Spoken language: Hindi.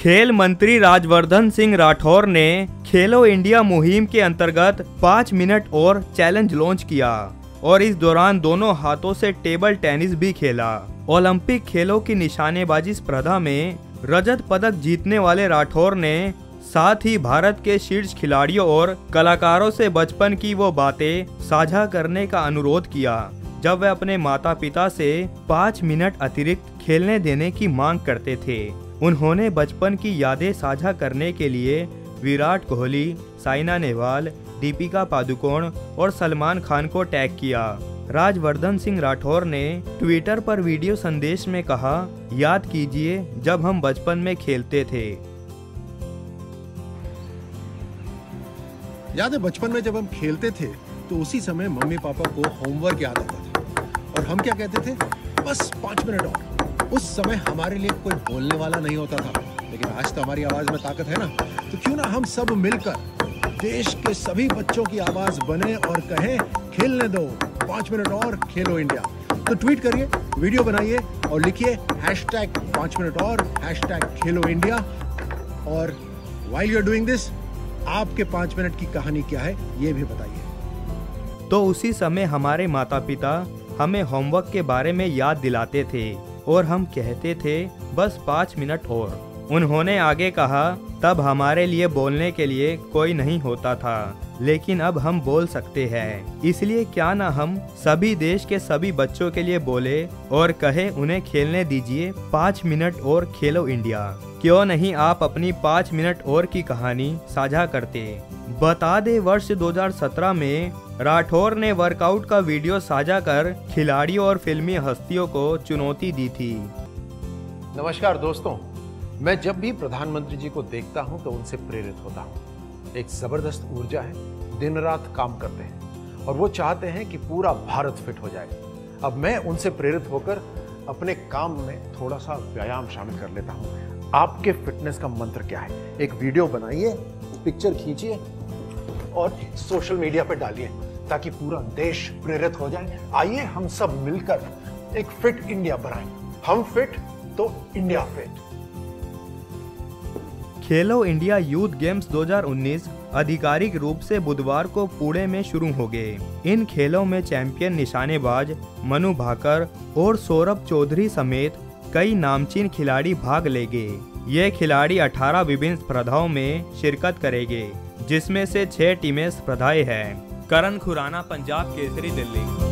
खेल मंत्री राजवर्धन सिंह राठौर ने खेलो इंडिया मुहिम के अंतर्गत 5 मिनट और चैलेंज लॉन्च किया और इस दौरान दोनों हाथों से टेबल टेनिस भी खेला। ओलंपिक खेलों की निशानेबाजी स्पर्धा में रजत पदक जीतने वाले राठौर ने साथ ही भारत के शीर्ष खिलाड़ियों और कलाकारों से बचपन की वो बातें साझा करने का अनुरोध किया जब वे अपने माता पिता से 5 मिनट अतिरिक्त खेलने देने की मांग करते थे। उन्होंने बचपन की यादें साझा करने के लिए विराट कोहली, साइना नेहवाल, दीपिका पादुकोण और सलमान खान को टैग किया। राजवर्धन सिंह राठौर ने ट्विटर पर वीडियो संदेश में कहा, याद कीजिए जब हम बचपन में खेलते थे। याद है बचपन में जब हम खेलते थे तो उसी समय मम्मी पापा को होमवर्क याद आता था और हम क्या कहते थे, बस 5 मिनट और। उस समय हमारे लिए कोई बोलने वाला नहीं होता था, लेकिन आज तो हमारी आवाज में ताकत है ना, तो क्यों ना हम सब मिलकर देश के सभी बच्चों की आवाज बने और कहें, खेलने दो, 5 मिनट और, खेलो इंडिया। तो ट्वीट करिए, वीडियो बनाइए और लिखिए #5 मिनट और, #खेलो इंडिया। और while you are doing this, आपके 5 मिनट की कहानी क्या है ये भी बताइए। तो उसी समय हमारे माता पिता हमें होमवर्क के बारे में याद दिलाते थे और हम कहते थे बस 5 मिनट और। उन्होंने आगे कहा, तब हमारे लिए बोलने के लिए कोई नहीं होता था, लेकिन अब हम बोल सकते हैं। इसलिए क्या ना हम सभी देश के सभी बच्चों के लिए बोले और कहे उन्हें खेलने दीजिए 5 मिनट और, खेलो इंडिया। क्यों नहीं आप अपनी 5 मिनट और की कहानी साझा करते। बता दे, वर्ष 2017 में राठौर ने वर्कआउट का वीडियो साझा कर खिलाड़ियों और फिल्मी हस्तियों को चुनौती दी थी। नमस्कार दोस्तों, मैं जब भी प्रधानमंत्री जी को देखता हूं तो उनसे प्रेरित होता हूं। एक जबरदस्त ऊर्जा है, दिन रात काम करते हैं और वो चाहते हैं कि पूरा भारत फिट हो जाए। अब मैं उनसे प्रेरित होकर अपने काम में थोड़ा सा व्यायाम शामिल कर लेता हूं। आपके फिटनेस का मंत्र क्या है? एक वीडियो बनाइए, पिक्चर खींचिए और सोशल मीडिया पर डालिए ताकि पूरा देश प्रेरित हो जाए। आइए हम सब मिलकर एक फिट इंडिया बनाएं। हम फिट तो India fit. Khelo India youth games 2019 आधिकारिक रूप से बुधवार को पुणे में शुरू हो गए। इन खेलों में चैंपियन निशानेबाज मनु भाकर और सौरभ चौधरी समेत कई नामचीन खिलाड़ी भाग लेंगे। ये खिलाड़ी 18 विभिन्न स्पर्धाओं में शिरकत करेंगे, जिसमें से 6 टीमें स्पर्धाएं हैं। करण खुराना, पंजाब केसरी, दिल्ली।